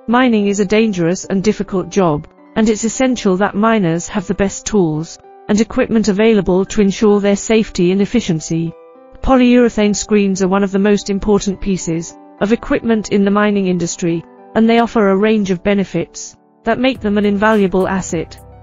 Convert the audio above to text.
Mining is a dangerous and difficult job, and it's essential that miners have the best tools and equipment available to ensure their safety and efficiency. Polyurethane screens are one of the most important pieces of equipment in the mining industry, and they offer a range of benefits that make them an invaluable asset.